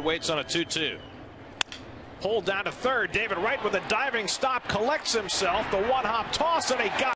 waits on a 2-2. Pulled down to third. David Wright with a diving stop collects himself. The one-hop toss, and he got